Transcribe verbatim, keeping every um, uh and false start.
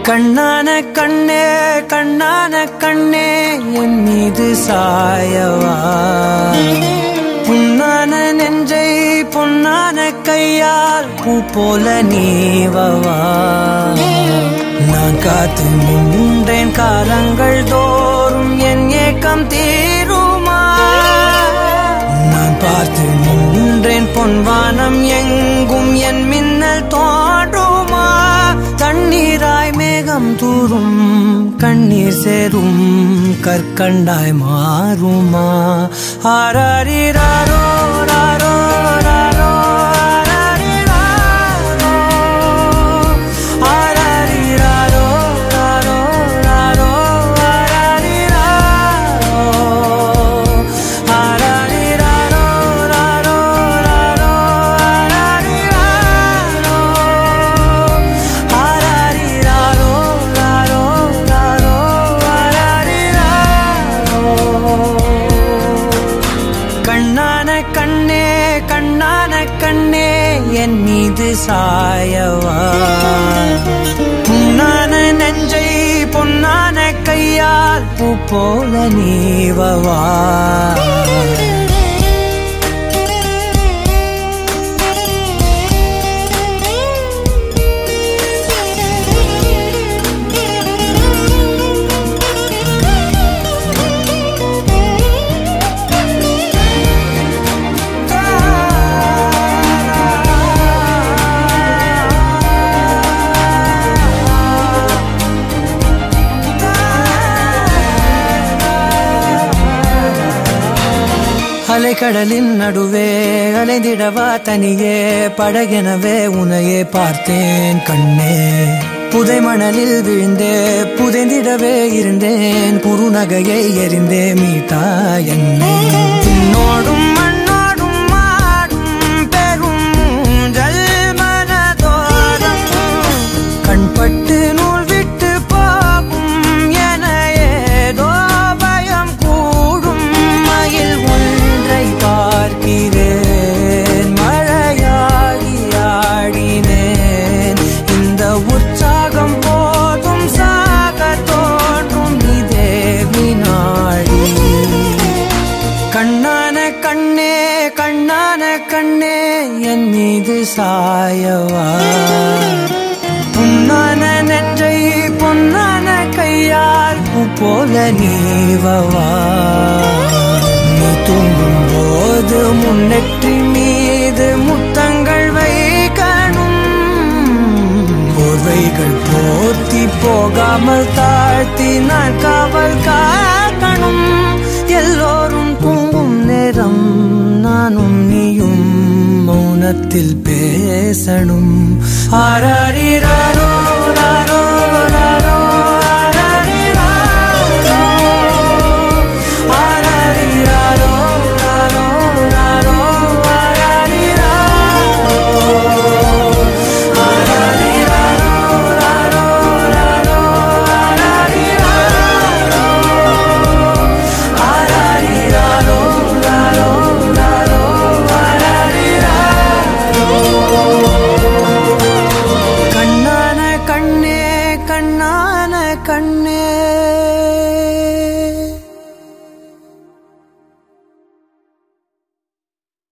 கண்ணான கண்ணே கண்ணான கண்ணே என் மீது சாயவா புண்ணான நெஞ்சை பொன்னான கையால் பூ போல நீவவா நான் காத்து நின்றேன் காலங்கள் தோறும் என் ஏக்கம் தீருமா நான் பார்த்து நின்றேன் பொன்வானம் எங்கும் என் மின்னல் தோன்றுமா தண்ணீராய் மேகம் தூரும் கண்ணீர் சேரும் கற்கண்டாய் மாறுமா ஆராரிராரோ ராரோ ராரோ என் மீது சாயவா புண்ணான நெஞ்சை பொன்னான கையால் பூ போல நீவவா அலைக்கடலின் நடுவே அலைந்திடவா தனியே படகெனவே உன்னையே பார்த்தேன் கண்ணே புதை மணலில் விழுந்தே புதைந்திடவே இருந்தேன் குறுநகையை எறிந்தே மீட்டா என்னை உன்னோடும் மண்ணோடும் மாடும் பெரும் ஜல் மனதோரம் கண்பட்டு நூல் விட்டு போகும் என ஏதோ பயம் கூடும் மயில் பார்க்கிறேன் மழையாகி ஆடினேன் இந்த உற்சாகம் போதும் சாக தோன்றும் இதே வினாடி கண்ணான கண்ணே கண்ணான கண்ணே என் மீது சாயவா புண்ணான நெஞ்சை பொன்னான கையால் பூ போல நீவவா நீ தூங்கும் போது முன்னெற்றி மீது முத்தங்கள் வைக்கணும் போர்வைகள் போர்த்தி போகாமல் தாழ்த்தி நான் காவல் காக்கணும் எல்லோரும் தூங்கும் நேரம் நானும் நீயும் மௌனத்தில் பேசணும் ஆராரிராரோ